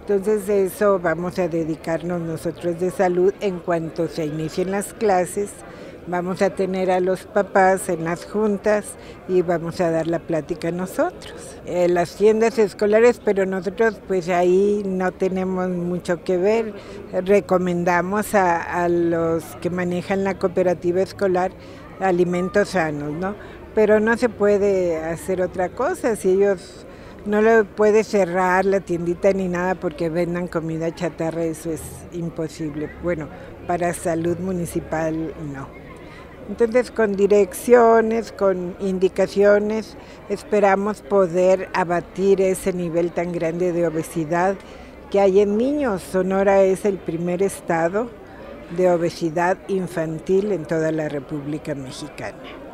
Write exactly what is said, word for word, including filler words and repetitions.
Entonces eso vamos a dedicarnos nosotros de salud en cuanto se inicien las clases. Vamos a tener a los papás en las juntas y vamos a dar la plática nosotros. Eh, las tiendas escolares, pero nosotros pues ahí no tenemos mucho que ver. Recomendamos a, a los que manejan la cooperativa escolar alimentos sanos, ¿no? Pero no se puede hacer otra cosa si ellos... No le puede cerrar la tiendita ni nada porque vendan comida chatarra, eso es imposible. Bueno, para salud municipal no. Entonces con direcciones, con indicaciones, esperamos poder abatir ese nivel tan grande de obesidad que hay en niños. Sonora es el primer estado de obesidad infantil en toda la República Mexicana.